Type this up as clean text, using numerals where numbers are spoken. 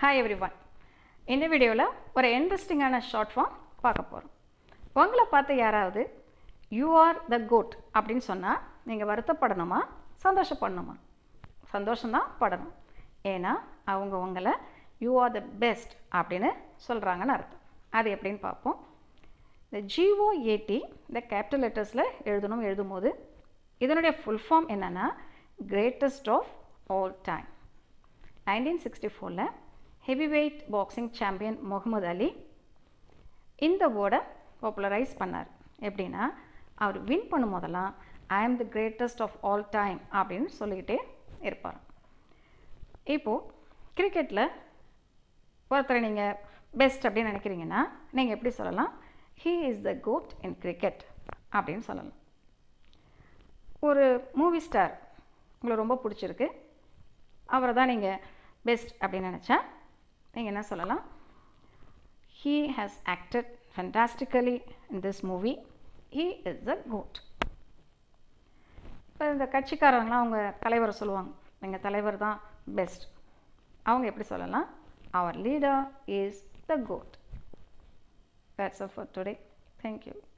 Hi everyone. இந்த வீடியோவில் ஒரு இன்ட்ரெஸ்டிங்கான ஷார்ட் ஃபார்ம் பார்க்க போகிறோம். உங்களை பார்த்து யாராவது யூ ஆர் த கோட் அப்படின்னு சொன்னால் நீங்கள் வருத்தப்படணுமா சந்தோஷப்படணுமா? சந்தோஷம்தான் படணும். ஏன்னா அவங்க உங்களை யூ ஆர் த பெஸ்ட் அப்படின்னு சொல்கிறாங்கன்னு அர்த்தம். அது எப்படின்னு பார்ப்போம். இந்த GOAT இந்த கேபிட்டல் லெட்டர்ஸில் எழுதும்போது இதனுடைய ஃபுல் ஃபார்ம் என்னென்னா greatest of all time. 1964 heavyweight boxing champion Muhammad Ali இந்த வேர்டை பாப்புலரைஸ் பண்ணார். எப்படின்னா அவர் வின் பண்ணும் போதெல்லாம் I am the greatest of all time அப்படின்னு சொல்லிக்கிட்டே இருப்பார். இப்போது கிரிக்கெட்டில் ஒருத்தரை நீங்கள் பெஸ்ட் அப்படின்னு நினைக்கிறீங்கன்னா நீங்கள் எப்படி சொல்லலாம்? He is the GOAT in cricket அப்படின்னு சொல்லலாம். ஒரு மூவி ஸ்டார் உங்களுக்கு ரொம்ப பிடிச்சிருக்கு, அவரை தான் நீங்கள் பெஸ்ட் அப்படின்னு நினச்சா நீங்கள் என்ன சொல்லலாம்? He has acted fantastically in this movie. He is the GOAT. இப்போ இந்த கட்சிக்காரங்களாம் அவங்க தலைவரை சொல்லுவாங்க, எங்கள் தலைவர் தான் பெஸ்ட். அவங்க எப்படி சொல்லலாம்? Our leader is the GOAT. That's all for today. Thank you.